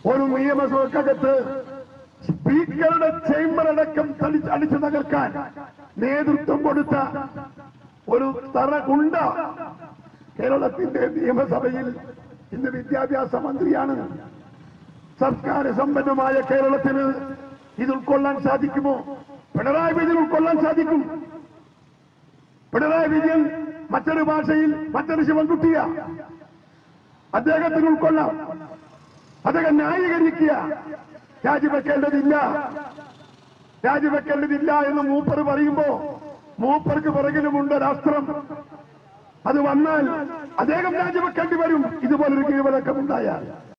ഒരു നിയമസഭക്കകത്ത് സ്പീക്കറുടെ ചേംബർ അടക്കം അടിച്ചു തകർക്കാൻ നേതൃത്വം കൊടുത്ത ഒരു തറകുണ്ട കേരളത്തിന്റെ നിയമസഭയിൽ ഇന്ന് വിദ്യാഭ്യാസ മന്ത്രിയാണ്. സംസ്കാര സമ്പന്നമായ കേരളത്തിന് ഇത് ഉൾക്കൊള്ളാൻ സാധിക്കുമോ? പിണറായി വിജയൻ ഉൾക്കൊള്ളാൻ സാധിക്കും. പിണറായി വിജയൻ മറ്റൊരു ഭാഷയിൽ മറ്റൊരു ശിവൻകുട്ടിയ, അദ്ദേഹത്തിന് ഉൾക്കൊള്ളാം. അദ്ദേഹം ന്യായീകരിക്കുക, രാജിവെക്കേണ്ടതില്ല എന്ന് മൂപ്പർ പറയുമ്പോ മൂപ്പർക്ക് പുറകിലുമുണ്ട് രാഷ്ട്രം. അത് വന്നാൽ അദ്ദേഹം രാജിവെക്കേണ്ടി വരും ഇതുപോലൊരു കീഴ്വഴക്കമുണ്ടായാൽ.